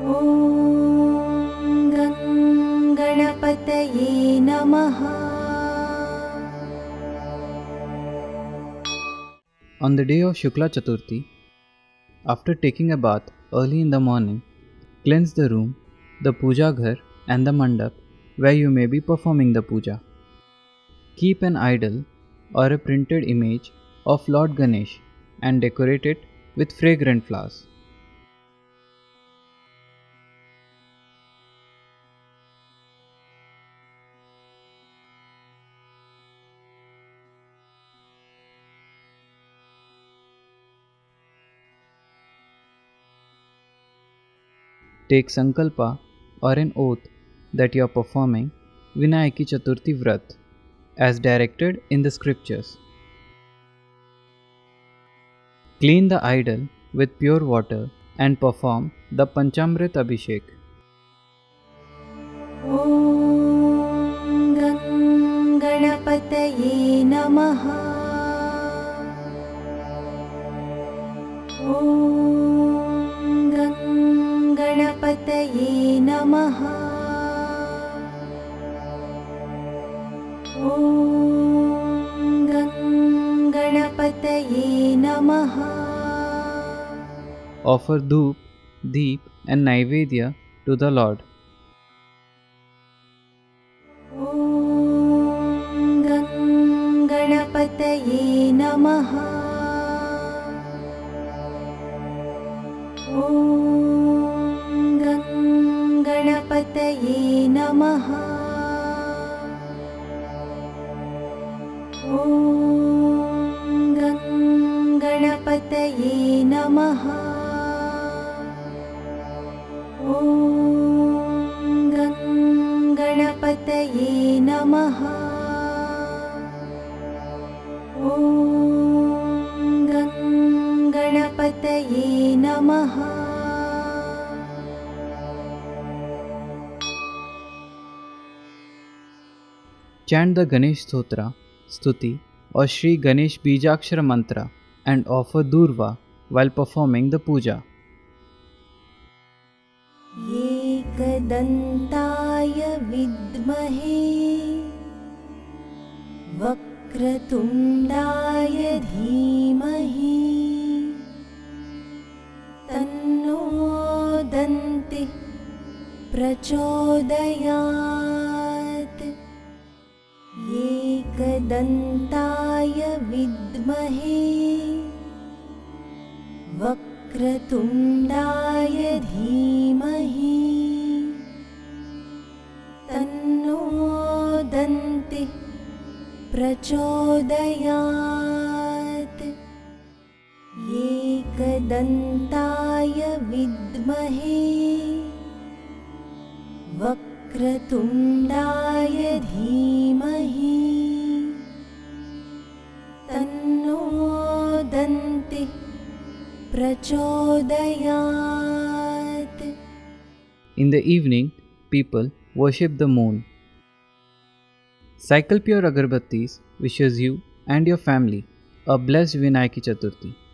ॐ गणपतये नमः। On the day of Shukla Chaturthi, after taking a bath early in the morning, cleanse the room, the puja ghar and the mandap where you may be performing the puja. Keep an idol or a printed image of Lord Ganesh and decorate it with fragrant flowers. Take sankalpa or an oath that you are performing Vinayaki Chaturthi Vrat as directed in the scriptures. Clean the idol with pure water and perform the Panchamrit Abhishek. ॐ गणपतये नमः। ॐ गणपतये नमः। ॐ गणपतये नमः। Offer dhoop, deep and naivedya to the Lord. ॐ गणपतये नमः। ॐ गणपतये नमः। ॐ गणपतये नमः। ॐ गणपतये नमः। ॐ गणपतये नमः। Chant the Ganesh Stotra, Stuti or Sri Ganesh Bijakshara Mantra and offer Durva while performing the puja. एकदन्ताय विद्महे वक्रतुण्डाय धीमहि तन्नो दन्तिः प्रचोदयात्। एकदन्ताय विद्महे वक्रतुण्डाय धीमहि तन्नो दन्तिः प्रचोदयात्। एकदन्ताय विद्महे वक्रतुण्डाय धीमहि तन्नो दन्तिः प्रचोदयात्। In the evening, people worship the moon. Cycle Pure Agarbattis wishes you and your family a blessed Vinayaki Chaturthi.